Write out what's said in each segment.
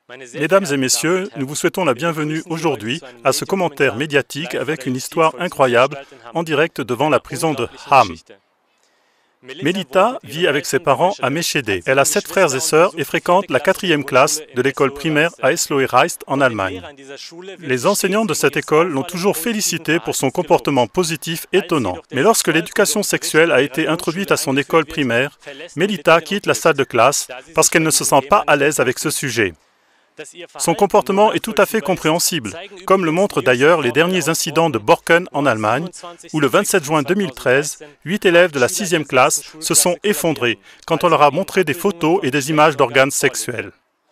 Mesdames et messieurs, nous vous souhaitons la bienvenue aujourd'hui à ce commentaire médiatique avec une histoire incroyable en direct devant la prison de Ham. Melita vit avec ses parents à Meschede. Elle a 7 frères et sœurs et fréquente la 4e classe de l'école primaire à Eslohe-Reist en Allemagne. Les enseignants de cette école l'ont toujours félicitée pour son comportement positif étonnant. Mais lorsque l'éducation sexuelle a été introduite à son école primaire, Melita quitte la salle de classe parce qu'elle ne se sent pas à l'aise avec ce sujet. Son comportement est tout à fait compréhensible, comme le montrent d'ailleurs les derniers incidents de Borken en Allemagne, où le 27 juin 2013, 8 élèves de la 6e classe se sont effondrés quand on leur a montré des photos et des images d'organes sexuels.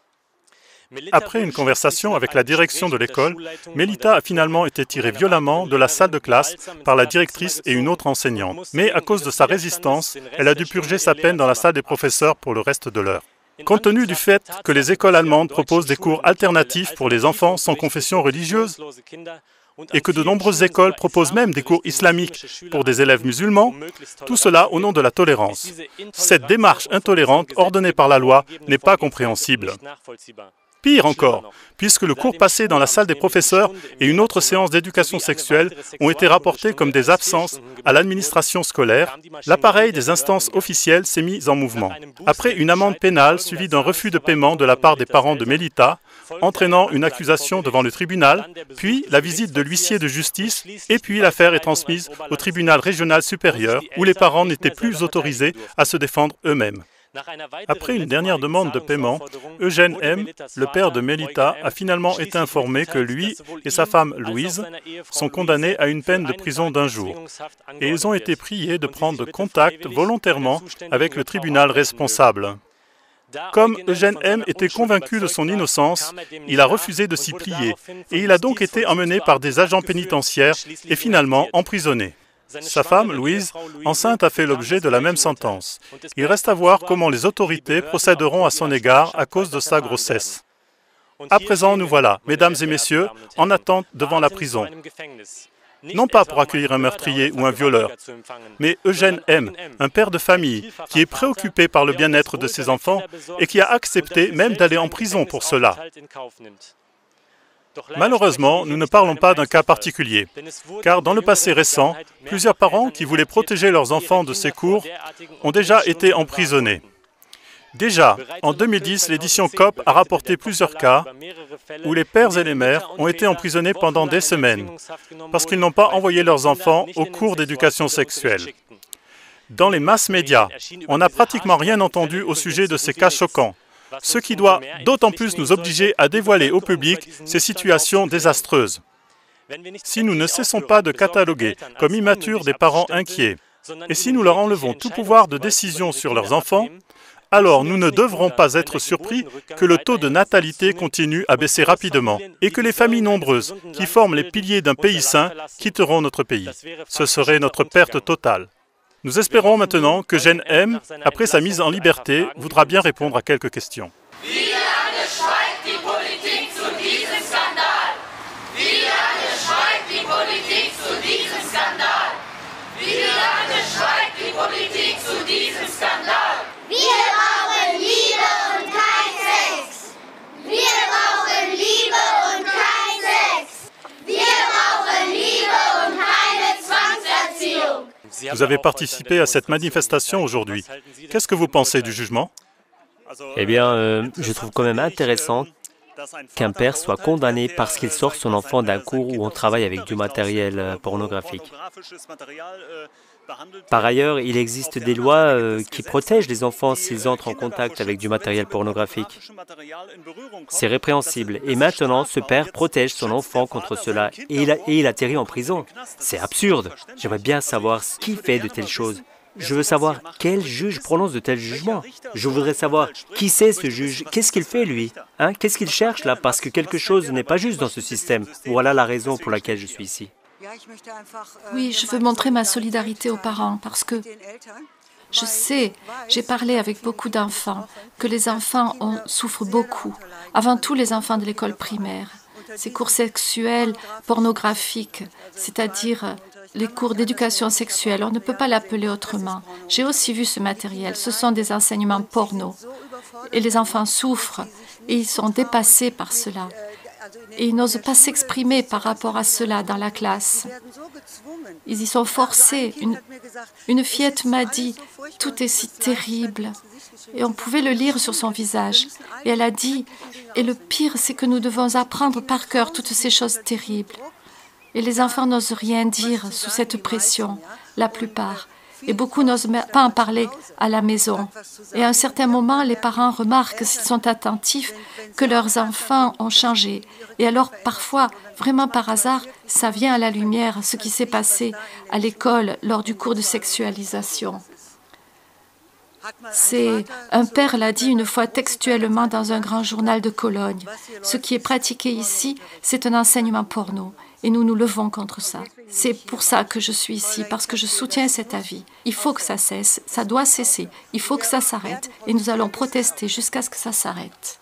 Après une conversation avec la direction de l'école, Melita a finalement été tirée violemment de la salle de classe par la directrice et une autre enseignante. Mais à cause de sa résistance, elle a dû purger sa peine dans la salle des professeurs pour le reste de l'heure. Compte tenu du fait que les écoles allemandes proposent des cours alternatifs pour les enfants sans confession religieuse et que de nombreuses écoles proposent même des cours islamiques pour des élèves musulmans, tout cela au nom de la tolérance. Cette démarche intolérante ordonnée par la loi n'est pas compréhensible. Pire encore, puisque le cours passé dans la salle des professeurs et une autre séance d'éducation sexuelle ont été rapportés comme des absences à l'administration scolaire, l'appareil des instances officielles s'est mis en mouvement. Après une amende pénale suivie d'un refus de paiement de la part des parents de Melita, entraînant une accusation devant le tribunal, puis la visite de l'huissier de justice, et puis l'affaire est transmise au tribunal régional supérieur, où les parents n'étaient plus autorisés à se défendre eux-mêmes. Après une dernière demande de paiement, Eugène M., le père de Melita, a finalement été informé que lui et sa femme Louise sont condamnés à une peine de prison d'1 jour. Et ils ont été priés de prendre contact volontairement avec le tribunal responsable. Comme Eugène M. était convaincu de son innocence, il a refusé de s'y plier et il a donc été emmené par des agents pénitentiaires et finalement emprisonné. Sa femme, Louise, enceinte, a fait l'objet de la même sentence. Il reste à voir comment les autorités procéderont à son égard à cause de sa grossesse. À présent, nous voilà, mesdames et messieurs, en attente devant la prison. Non pas pour accueillir un meurtrier ou un violeur, mais Eugène M., un père de famille qui est préoccupé par le bien-être de ses enfants et qui a accepté même d'aller en prison pour cela. Malheureusement, nous ne parlons pas d'un cas particulier, car dans le passé récent, plusieurs parents qui voulaient protéger leurs enfants de ces cours ont déjà été emprisonnés. Déjà, en 2010, l'édition COP a rapporté plusieurs cas où les pères et les mères ont été emprisonnés pendant des semaines parce qu'ils n'ont pas envoyé leurs enfants aux cours d'éducation sexuelle. Dans les masses médias, on n'a pratiquement rien entendu au sujet de ces cas choquants, ce qui doit d'autant plus nous obliger à dévoiler au public ces situations désastreuses. Si nous ne cessons pas de cataloguer comme immatures des parents inquiets, et si nous leur enlevons tout pouvoir de décision sur leurs enfants, alors nous ne devrons pas être surpris que le taux de natalité continue à baisser rapidement et que les familles nombreuses, qui forment les piliers d'un pays sain, quitteront notre pays. Ce serait notre perte totale. Nous espérons maintenant que Eugène M., après sa mise en liberté, voudra bien répondre à quelques questions. Wie lange schweigt die Politik zu diesem Skandal? Wie lange schweigt die Politik zu diesem Skandal? Wie lange schweigt die Politik zu diesem Skandal? Wir brauchen Liebe und kein Sex. Wir brauchen Liebe und kein Sex. Wir brauchen Liebe und keine Zwangserziehung. Vous avez participé à cette manifestation aujourd'hui. Qu'est-ce que vous pensez du jugement? Eh bien, je trouve quand même intéressant qu'un père soit condamné parce qu'il sort son enfant d'un cours où on travaille avec du matériel pornographique. Par ailleurs, il existe des lois qui protègent les enfants s'ils entrent en contact avec du matériel pornographique. C'est répréhensible. Et maintenant, ce père protège son enfant contre cela et il atterrit en prison. C'est absurde. J'aimerais bien savoir qui fait de telles choses. Je veux savoir quel juge prononce de tels jugements. Je voudrais savoir qui c'est ce juge, qu'est-ce qu'il fait lui, qu'est-ce qu'il cherche là, parce que quelque chose n'est pas juste dans ce système. Voilà la raison pour laquelle je suis ici. Oui, je veux montrer ma solidarité aux parents parce que je sais, j'ai parlé avec beaucoup d'enfants, que les enfants souffrent beaucoup, avant tout les enfants de l'école primaire. Ces cours sexuels pornographiques, c'est-à-dire les cours d'éducation sexuelle, on ne peut pas l'appeler autrement. J'ai aussi vu ce matériel. Ce sont des enseignements porno. Et les enfants souffrent et ils sont dépassés par cela. Et ils n'osent pas s'exprimer par rapport à cela dans la classe. Ils y sont forcés. Une fillette m'a dit « Tout est si terrible ». Et on pouvait le lire sur son visage. Et elle a dit « Et le pire, c'est que nous devons apprendre par cœur toutes ces choses terribles. » Et les enfants n'osent rien dire sous cette pression, la plupart. Et beaucoup n'osent pas en parler à la maison. Et à un certain moment, les parents remarquent, s'ils sont attentifs, que leurs enfants ont changé. Et alors, parfois, vraiment par hasard, ça vient à la lumière, ce qui s'est passé à l'école lors du cours de sexualisation. Un père l'a dit une fois textuellement dans un grand journal de Cologne. Ce qui est pratiqué ici, c'est un enseignement porno. Et nous nous levons contre ça. C'est pour ça que je suis ici, parce que je soutiens cet avis. Il faut que ça cesse, ça doit cesser. Il faut que ça s'arrête. Et nous allons protester jusqu'à ce que ça s'arrête.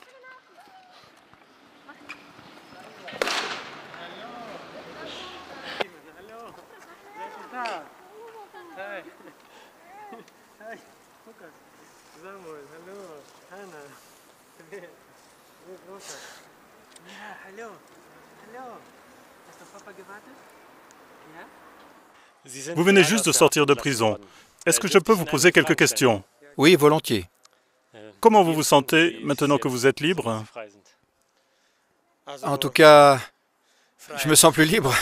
Vous venez juste de sortir de prison. Est-ce que je peux vous poser quelques questions? Oui, volontiers. Comment vous vous sentez maintenant que vous êtes libre? En tout cas, je me sens plus libre.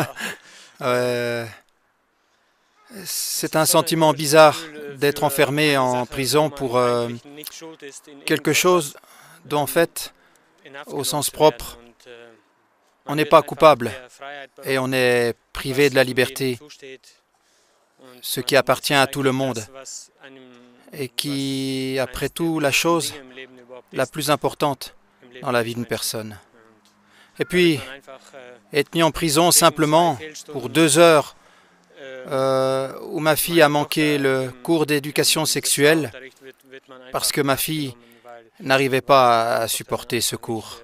C'est un sentiment bizarre d'être enfermé en prison pour quelque chose dont, en fait, au sens propre, on n'est pas coupable et on est privé de la liberté, ce qui appartient à tout le monde et qui, après tout, la chose la plus importante dans la vie d'une personne. Et puis, être mis en prison simplement pour 2 heures où ma fille a manqué le cours d'éducation sexuelle parce que ma fille n'arrivait pas à supporter ce cours.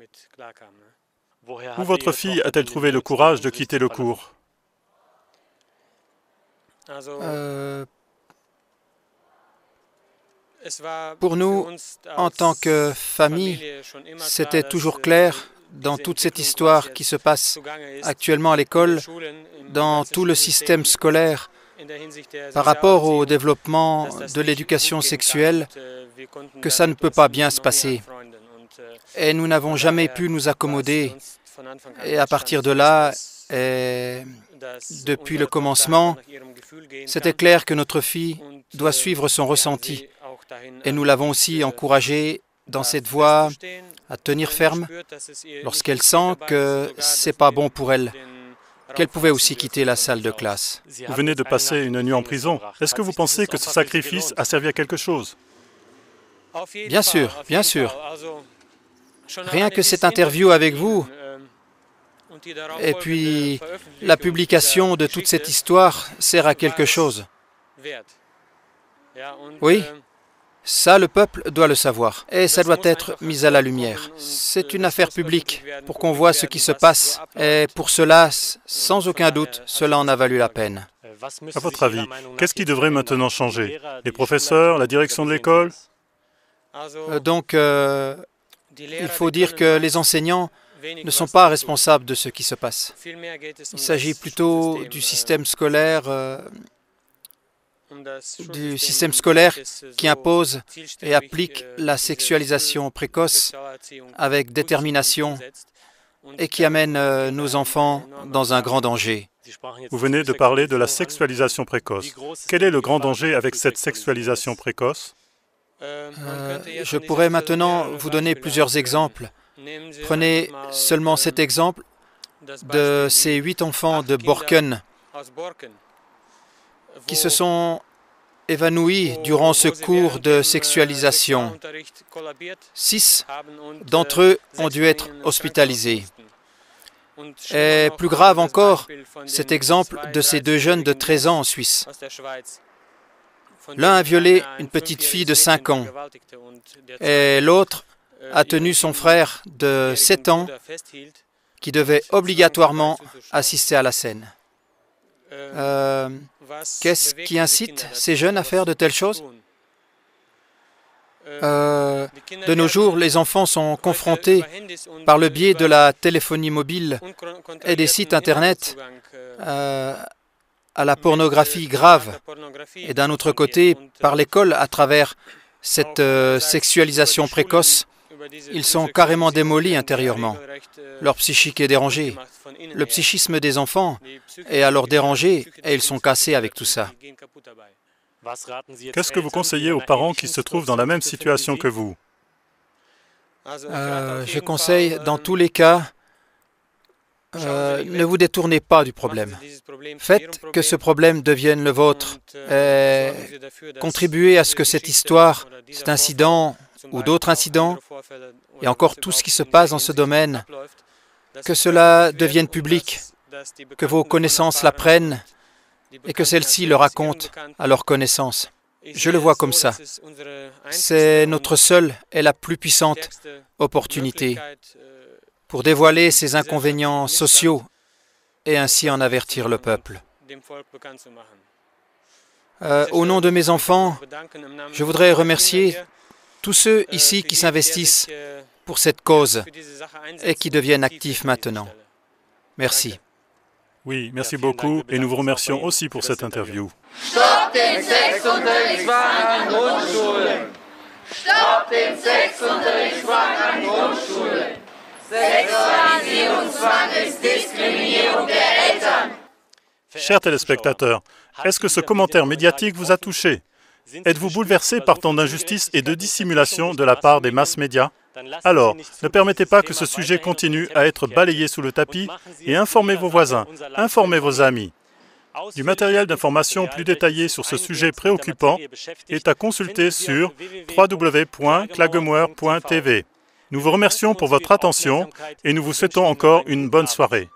Où votre fille a-t-elle trouvé le courage de quitter le cours? Pour nous, en tant que famille, c'était toujours clair dans toute cette histoire qui se passe actuellement à l'école, dans tout le système scolaire, par rapport au développement de l'éducation sexuelle, que ça ne peut pas bien se passer. Et nous n'avons jamais pu nous accommoder. Et à partir de là, et depuis le commencement, c'était clair que notre fille doit suivre son ressenti. Et nous l'avons aussi encouragée dans cette voie à tenir ferme lorsqu'elle sent que ce n'est pas bon pour elle, qu'elle pouvait aussi quitter la salle de classe. Vous venez de passer une nuit en prison. Est-ce que vous pensez que ce sacrifice a servi à quelque chose? Bien sûr, bien sûr. Rien que cette interview avec vous, et puis la publication de toute cette histoire sert à quelque chose. Oui, ça le peuple doit le savoir, et ça doit être mis à la lumière. C'est une affaire publique pour qu'on voit ce qui se passe, et pour cela, sans aucun doute, cela en a valu la peine. À votre avis, qu'est-ce qui devrait maintenant changer? Les professeurs, la direction de l'école? Donc, il faut dire que les enseignants ne sont pas responsables de ce qui se passe. Il s'agit plutôt du système scolaire qui impose et applique la sexualisation précoce avec détermination et qui amène nos enfants dans un grand danger. Vous venez de parler de la sexualisation précoce. Quel est le grand danger avec cette sexualisation précoce? Je pourrais maintenant vous donner plusieurs exemples. Prenez seulement cet exemple de ces 8 enfants de Borken qui se sont évanouis durant ce cours de sexualisation. 6 d'entre eux ont dû être hospitalisés. Et plus grave encore, cet exemple de ces 2 jeunes de 13 ans en Suisse. L'un a violé une petite fille de 5 ans et l'autre a tenu son frère de 7 ans qui devait obligatoirement assister à la scène. Qu'est-ce qui incite ces jeunes à faire de telles choses? De nos jours, les enfants sont confrontés par le biais de la téléphonie mobile et des sites Internet à la pornographie grave. Et d'un autre côté, par l'école, à travers cette sexualisation précoce, ils sont carrément démolis intérieurement. Leur psychique est dérangée. Le psychisme des enfants est alors dérangé et ils sont cassés avec tout ça. Qu'est-ce que vous conseillez aux parents qui se trouvent dans la même situation que vous? Je conseille, dans tous les cas, ne vous détournez pas du problème. Faites que ce problème devienne le vôtre. Contribuez à ce que cette histoire, cet incident ou d'autres incidents, et encore tout ce qui se passe dans ce domaine, que cela devienne public, que vos connaissances l'apprennent et que celle-ci le raconte à leurs connaissances. Je le vois comme ça. C'est notre seule et la plus puissante opportunité pour dévoiler ces inconvénients sociaux et ainsi en avertir le peuple. Au nom de mes enfants, je voudrais remercier tous ceux ici qui s'investissent pour cette cause et qui deviennent actifs maintenant. Merci. Oui, merci beaucoup et nous vous remercions aussi pour cette interview. Stopp den Sexunterrichtszwang an Grundschulen! Stopp den Sexunterrichtszwang an Grundschulen! Sexualisierungszwang ist Diskriminierung der Eltern! Chers téléspectateurs, est-ce que ce commentaire médiatique vous a touché? Êtes-vous bouleversé par tant d'injustice et de dissimulation de la part des masses médias? Alors, ne permettez pas que ce sujet continue à être balayé sous le tapis et informez vos voisins, informez vos amis. Du matériel d'information plus détaillé sur ce sujet préoccupant est à consulter sur www.klagemauer.tv. Nous vous remercions pour votre attention et nous vous souhaitons encore une bonne soirée.